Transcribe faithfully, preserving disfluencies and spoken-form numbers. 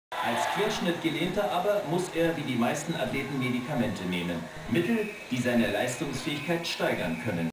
Als Querschnittgelähmter aber muss er wie die meisten Athleten Medikamente nehmen. Mittel, die seine Leistungsfähigkeit steigern können.